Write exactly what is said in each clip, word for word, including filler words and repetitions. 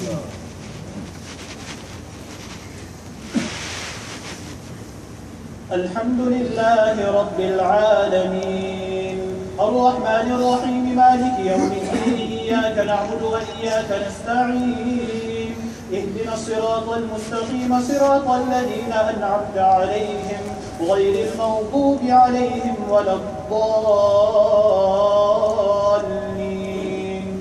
الحمد لله رب العالمين الرحمن الرحيم مالك يوم الدين إياك نعبد وإياك نستعين اهدنا الصراط المستقيم صراط الذين أنعمت عليهم غير المغضوب عليهم ولا الضالين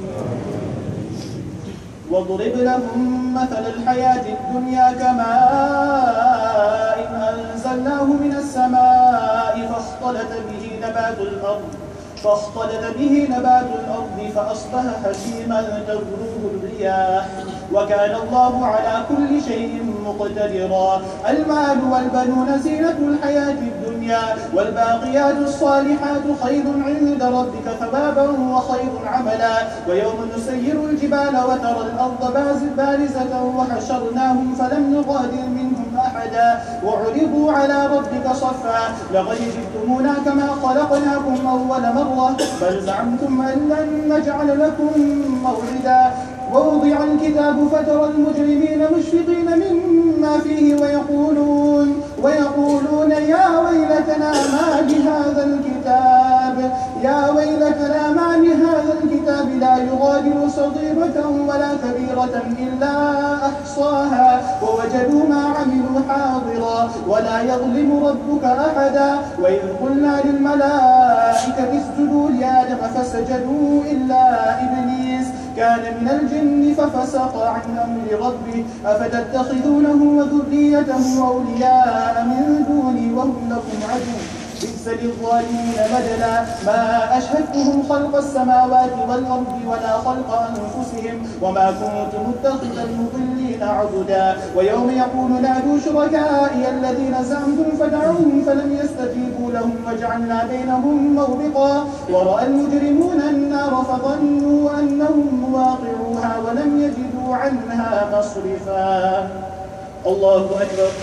واضرب لهم مثل الحياة الدنيا كماء أنزلناه من السماء فاختلط به نبات الأرض فاختلط به نبات الأرض فأصبح هشيما تذروه الرياح وكان الله على كل شيء مقتدرا المال والبنون زينة الحياة الدنيا والباقيات الصالحات خير عند ربك ثوابا وخير عملا ويوم نسير الجبال وترى الأرض بارزة وحشرناهم فلم نغادر منهم أحدا وعرضوا على ربك صفا لقد جئتمونا كما خلقناكم أول مرة بل زعمتم أن لن نجعل لكم موعدا ووضع الكتاب فترى المجرمين مشفقين مما فيه ويقولون ويقولون يا ويلتنا ما لهذا الكتاب يا ويلتنا ما لهذا الكتاب لا يغادر صغيرة ولا كبيرة إلا أحصاها ووجدوا ما عملوا حاضرا ولا يظلم ربك أحدا وإذ قلنا للملائكة اسجدوا لآدم فسجدوا إلا إبليس كان من الجن ففسق عن أمر ربه أفتتخذونه وذريته أولياء من دوني وهم لكم عدو بئس للظالمين بدلا ما أشهدتهم خلق السماوات والأرض ولا خلق أنفسهم وما كنت متخذ المضلين عضدا ويوم يقول نادوا شركائي الذين زعمتم فدعوهم فلم يستجيبوا لهم وجعلنا بينهم موبقا ورأى المجرمون النار فظنوا أنهم مواقعوها ولم يجدوا عنها مصرفا الله أكبر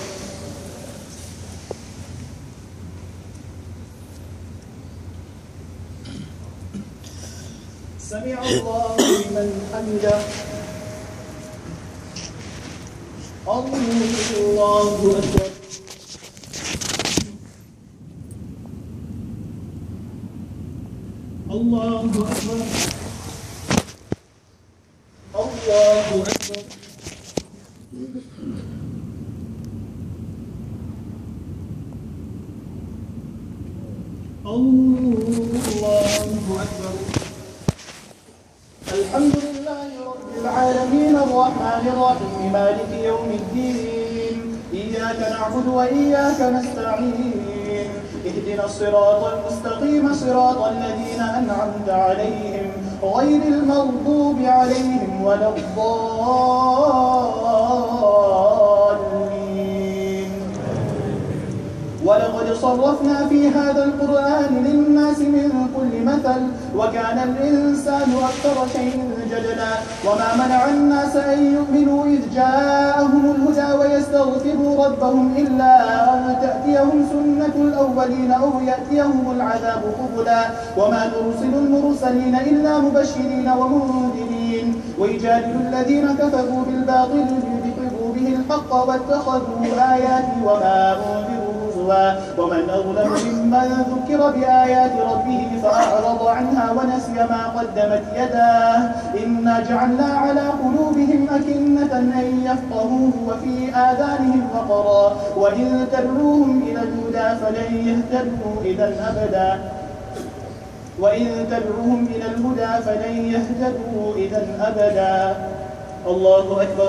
سمع الله لمن حمده الله أكبر الله أكبر الله أكبر الله أكبر الحمد لله رب العالمين الرحمن الرحيم مالك يوم الدين إياك نعبد وإياك نستعين اهدنا الصراط المستقيم صراط الذين أنعمت عليهم غير المغضوب عليهم ولا الضالين ولقد صرفنا في هذا القرآن للناس من كل مثل وكان الإنسان أكثر شيء جدلا وما منع الناس أن يؤمنوا إذ جاءهم الهدى ويستغفروا ربهم إلا أن تأتيهم سنة الأولين أو يأتيهم العذاب قبلا وما نرسل المرسلين إلا مبشرين ومنذرين ويجادل الذين كفروا بالباطل ليدحضوا به الحق واتخذوا آياتي وما أنذروا ومن أظلم ممن ذكر بآيات ربه فأعرض عنها ونسي ما قدمت يداه إنا جعلنا على قلوبهم أكنة أن يفقهوه وفي آذانهم وقرا وإن تدعوهم إلى الهدى فلن يهتدوا إذا أبدا وإن تدعوهم إلى الهدى فلن يهتدوا إذا أبدا الله أكبر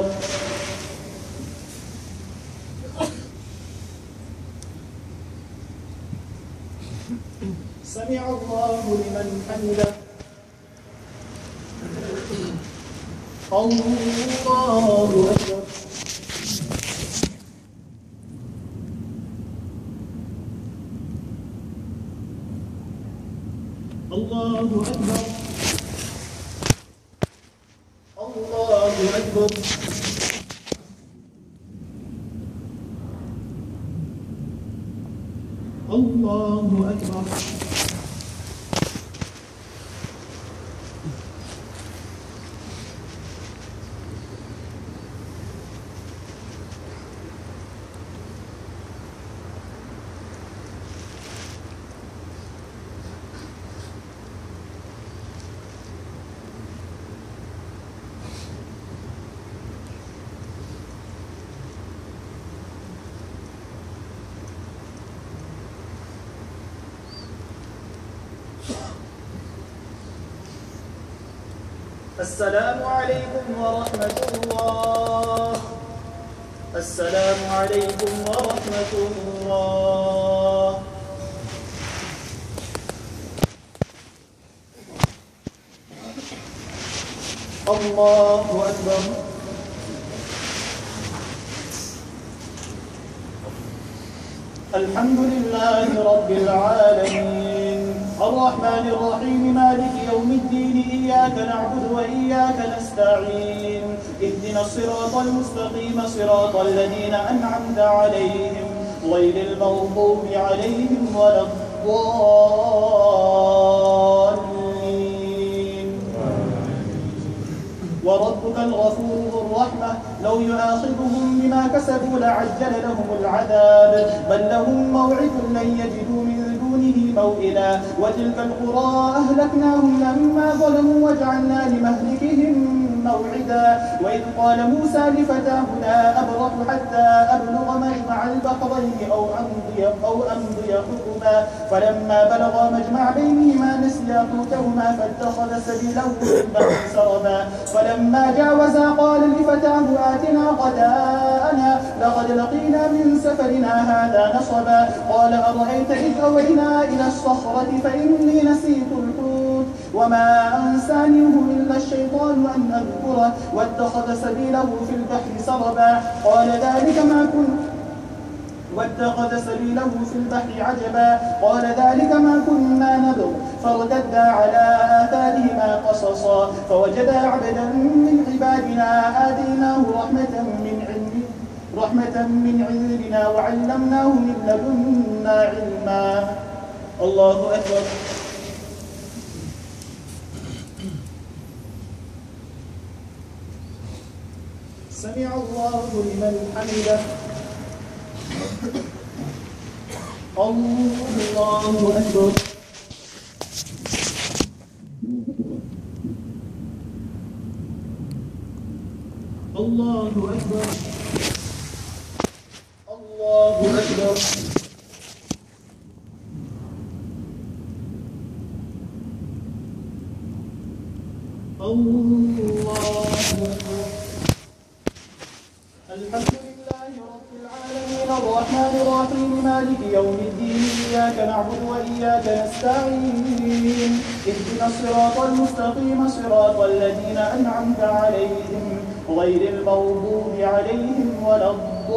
سمع الله لمن حمده الله أكبر الله أكبر الله أكبر الله أكبر السلام عليكم ورحمة الله. السلام عليكم ورحمة الله. الله أكبر. الحمد لله رب العالمين الرحمن الرحيم مالك يوم الدين إياك نعبد وإياك نستعين اهدنا الصراط المستقيم صراط الذين أنعمت عليهم غير المغضوب عليهم ولا الضالين. وربك الغفور ذو الرحمة لو يؤاخذهم بما كسبوا لعجل لهم العذاب بل لهم موعد لن يجدوا من دونه موئلا وتلك القرى أهلكناهم لما ظلموا وجعلنا لمهلكهم موعدا. وإذ قال موسى لفتاه لا أبرح حتى أبلغ مجمع البحرين أو أمضي أو أمضي حقبا فلما بلغا مجمع بينهما نسيا حوتهما فاتخذ سبيله في البحر سربا فلما جاوزا قال لفتاه آتنا غداءنا لقد لقينا من سفرنا هذا نصبا قال أرأيت إذ أوينا إلى الصخرة فإني نسيت الحوت وما أنسانيه إلا الشيطان أن أذكره واتخذ سبيله في البحر سربا قال ذلك ما كنت واتخذ سبيله في البحر عجبا قال ذلك ما كنا نبغ فارتدا على آثارهما قصصا فوجدا عبدا من عبادنا آتيناه رحمة من عندنا رحمة من عندنا وعلمناه من لدنا علما. الله أكبر. سمع الله لمن حمده. الله أكبر. الله أكبر. الله أكبر. الله أكبر. الحمد لله رب العالمين الرحمن الرحيم مالك يوم الدين إياك نعبد وإياك نستعين اهدنا الصراط المستقيم صراط الذين أنعمت عليهم غير المغضوب عليهم ولا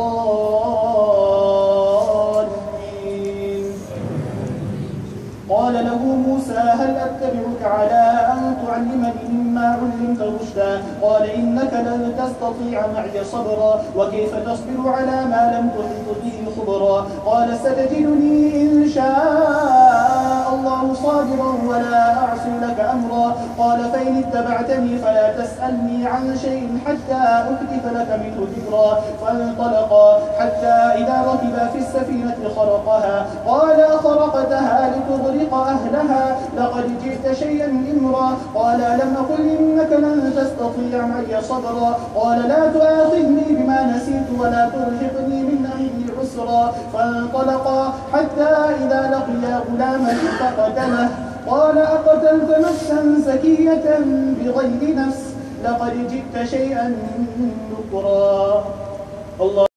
الضالين. قال له موسى هل أتبعك على أن تعلمني مما علمت رشدا قال إنك لن تستطيع معي صبرا وكيف تصبر على ما لم تحط به خبرا قال ستجدني إن شاء الله صابرا ولا أعصي لك أمرا قال فإن اتبعتني فلا تسألني عن شيء حتى أحدث لك منه ذكرا فانطلقا حتى إذا ركبا في السفينة خرقها قال أخرقتها لتغرق أهلها لقد جئت شيئا إمرا قال ألم أقل إنك لن تستطيع معي صبرا قال لا تؤاخذني بما نسيت ولا ترهقني من أمري عسرا فانطلقا حتى إذا لقيا غلاما فقتله قال أقتلت نفسا زكية بغير نفس لقد جئت شيئا نكرا. الله